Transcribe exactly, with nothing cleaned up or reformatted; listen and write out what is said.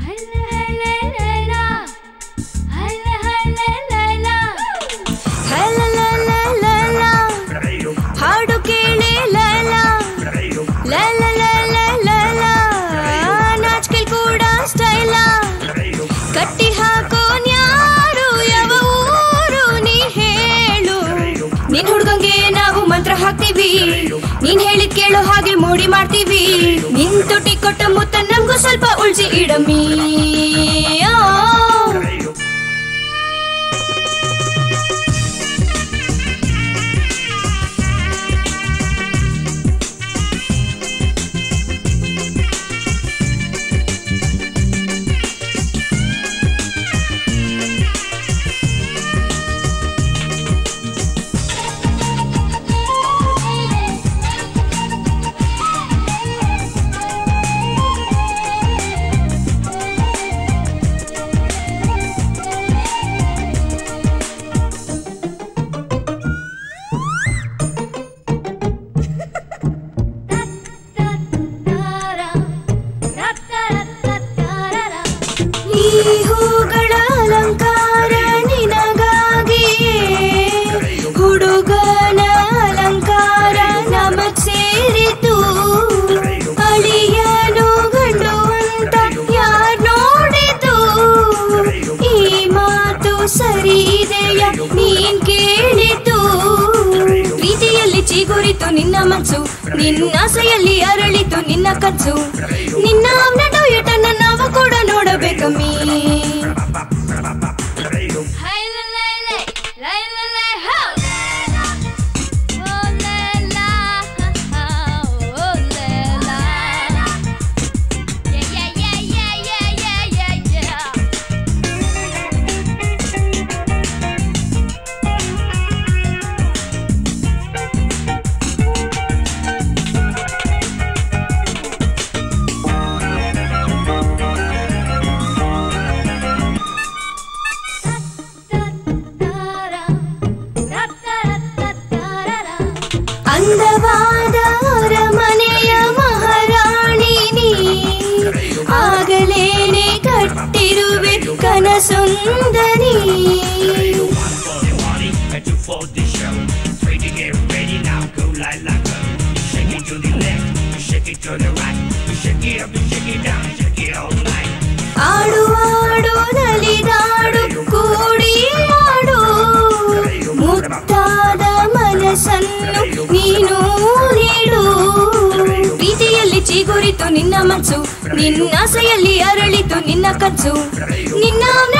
ಹಾಡು ಕೇಳಿ ಲೈಲ ಲೈಲ ಲೈಲ ಲೈಲ ನಾಚ್ಕೆ ಕೂಡ ಸ್ಟೈಲ ಕಟ್ಟಿ ಹಾಕೋ ನ್ಯಾರು ಯಾವ ಊರು ನೀ ಹೇಳು ನಿನ್ ಹುಡ್ಗಂಗೆ ನಾವು ಮಂತ್ರ ಹಾಕ್ತೀವಿ ನೀನ್ ಹೇಳಿದ್ ಕೇಳೋ ಹಾಗೆ ಮೂಡಿ ಮಾಡ್ತೀವಿ ನಿನ್ ತುಟಿ ಕೊಟ್ಟ ಮುತ್ತ ನಮ್ಗೂ ಸ್ವಲ್ಪ ಉಳ್ಸಿ ಇಡಮಿ ಹೂಗಳ ಅಲಂಕಾರ ನಿನಗಾಗಿಯೇ ಹುಡುಗನ ಅಲಂಕಾರ ನಮಗ್ ಸೇರಿತು ಅಳಿಯನು ಗಂಡು ಅಂತ ಯಾರ್ ನೋಡಿತು ಈ ಮಾತು ಸರಿ ಇದೆಯ ನೀನ್ ಕೇಳಿತು ಪ್ರೀತಿಯಲ್ಲಿ ಚಿಗುರಿತು ನಿನ್ನ ಮನಸ್ಸು ನಿನ್ನ ಆಸೆಯಲ್ಲಿ ಅರಳಿತು ನಿನ್ನ ಕನಸು ನಿನ್ನ ನಡುಯಟನ್ನ ನಾವು ಕೂಡ ನೋಡಬೇಕಮ್ಮಿ ಅಂದವಾದ ಅರಮನೆಯ ಮಹಾರಾಣಿ ನೀ ಆಗಲೇನೆ ಕಟ್ಟಿರುವೆ ಕನಸುಂದರಿ ಆಡು ಆಡು ನಲಿದಾಡು ಕೂಡಿ ಆಡು ಮುತ್ತಾದ ಮನಸ್ಸನ್ನು ನೀನು ನೀಡು ಪ್ರೀತಿಯಲ್ಲಿ ಚಿಗುರಿತು ನಿನ್ನ ಮನಸ್ಸು ನಿನ್ನ ಆಸೆಯಲ್ಲಿ ಅರಳಿತು ನಿನ್ನ ಕನಸು ನಿನ್ನ